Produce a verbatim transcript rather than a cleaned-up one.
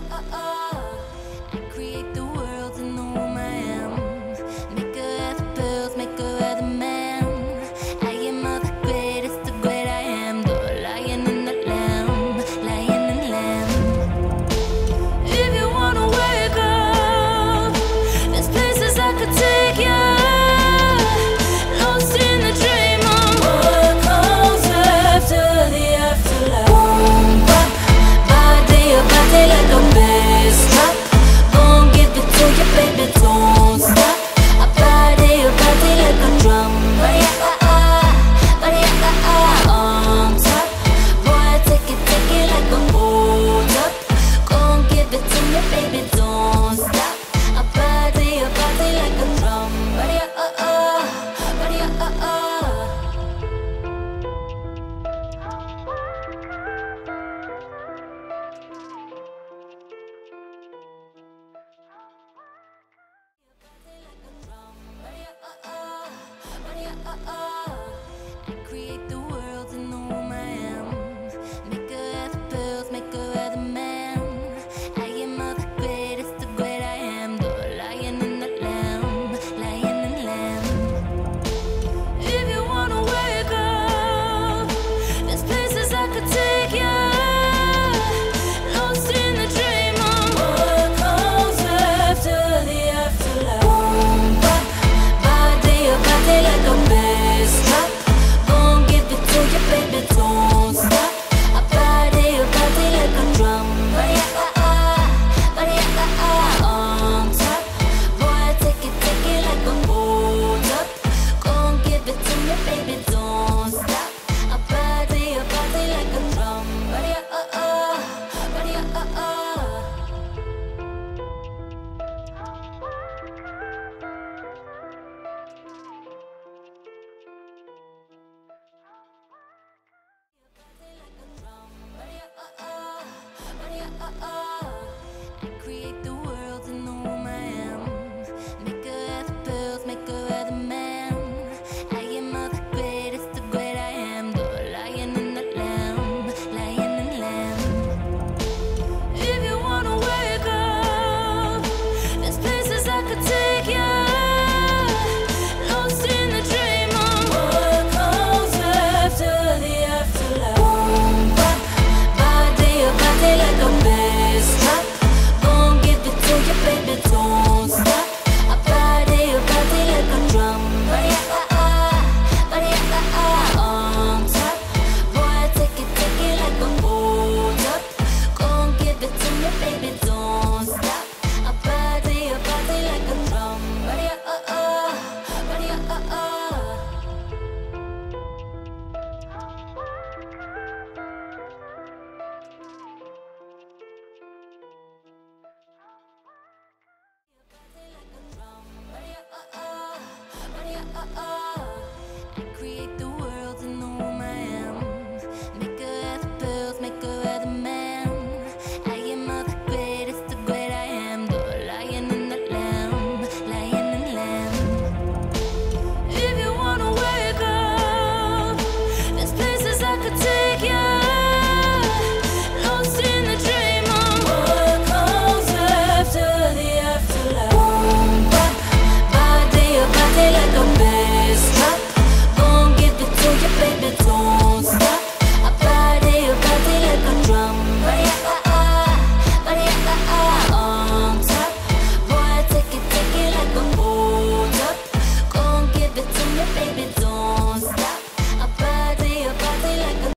I create the world in the womb I am. Make her have the pearls, make her have the man. I am all the greatest, the great I am. The lion and the lamb, lion and lamb. If you wanna wake up, there's places I could take you. Lost in the dream of what comes after the afterlife. Boom, bop, body, your body like a bass drop. Gon' give it to you, baby, don't stop. I body, your body like a drum. Body, ah, ah, body, ah, ah, on top. Boy, take it, take it like a hold up. Gon' give it to me, baby, don't stop. I body, your body like a drum. Body, ah, ah, body, ah, ah. I create the world in the womb I am. Make her have the pearls, make her have the man. I am all the greatest, the great I am. The lion and the lamb, lion and lamb. If you wanna wake up, there's places I could take you. Lost in the dream of what comes after the afterlife. Boom, bop, body, your body like a bass drop. Gon' give it to you, baby, don't stop. I body, your body like a drum. Body, ah, ah, body, ah, ah, on top. Boy, take it, take it like a hold up. Gon' give it to me, baby, don't stop. I body, your body like a drum. Body, ah, ah, body, ah, ah. Body, ah, ah, body, ah, ah.